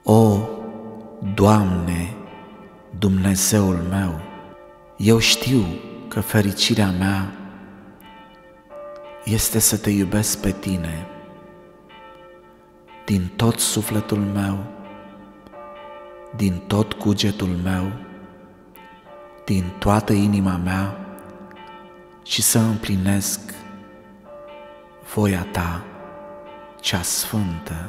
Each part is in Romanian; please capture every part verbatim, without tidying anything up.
O, Doamne, Dumnezeul meu, eu știu că fericirea mea este să Te iubesc pe Tine din tot sufletul meu, din tot cugetul meu, din toată inima mea și să împlinesc voia Ta cea sfântă.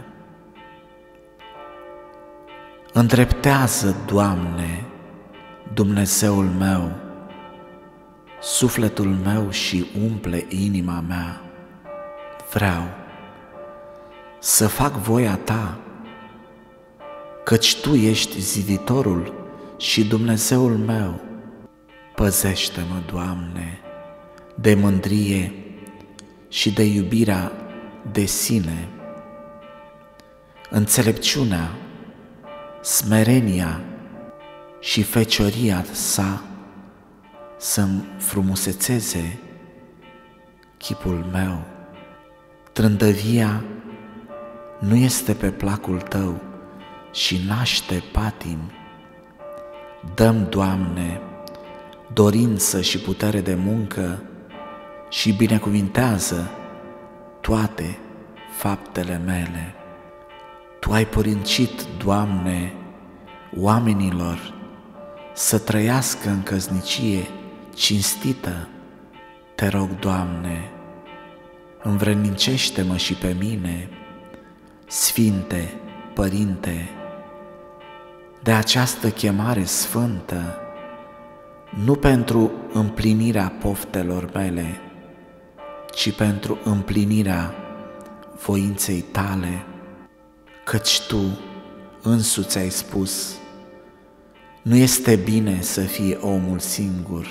Îndreptează, Doamne, Dumnezeul meu, sufletul meu și umple inima mea. Vreau să fac voia Ta, căci Tu ești ziditorul și Dumnezeul meu. Păzește-mă, Doamne, de mândrie și de iubirea de sine, înțelepciunea, smerenia și fecioria Sa să-mi frumusețeze chipul meu. Trândăvia nu este pe placul Tău și naște patimi. Dă-mi, Doamne, dorință și putere de muncă și binecuvintează toate faptele mele. Tu ai poruncit, Doamne, oamenilor să trăiască în căsnicie cinstită. Te rog, Doamne, învrednicește-mă și pe mine, Sfinte Părinte, de această chemare sfântă, nu pentru împlinirea poftelor mele, ci pentru împlinirea voinței Tale, căci Tu însuți ai spus: nu este bine să fie omul singur,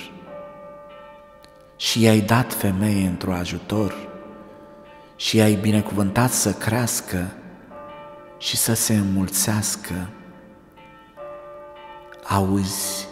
și i-ai dat femeie într-un ajutor și i-ai binecuvântat să crească și să se înmulțească. Auzi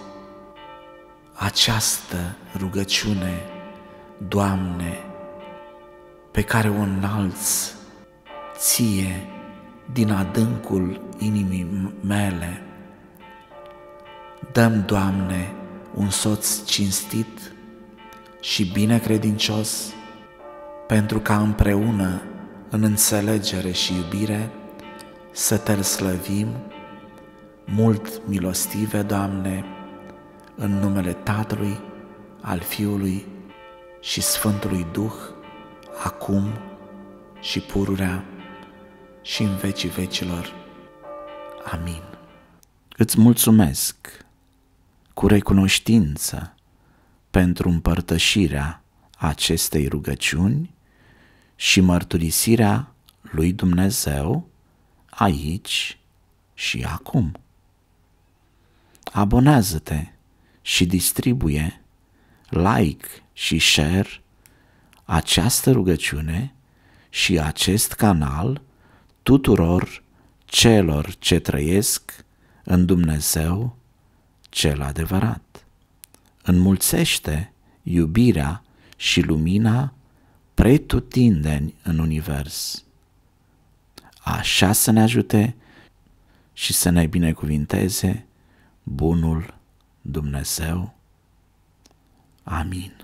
această rugăciune, Doamne, pe care o înalți Ție din adâncul inimii mele. Dă-mi, Doamne, un soț cinstit și binecredincios, pentru ca împreună, în înțelegere și iubire, să Te slăvim, mult milostive, Doamne, în numele Tatălui, al Fiului și Sfântului Duh, acum și pururea și în vecii vecilor. Amin. Îți mulțumesc cu recunoștință pentru împărtășirea acestei rugăciuni și mărturisirea lui Dumnezeu aici și acum. Abonează-te și distribuie, like și share această rugăciune și acest canal tuturor celor ce trăiesc în Dumnezeu cel adevărat. Înmulțește iubirea și lumina pretutindeni în univers. Așa să ne ajute și să ne binecuvinteze bunul Dumnezeu. Amin.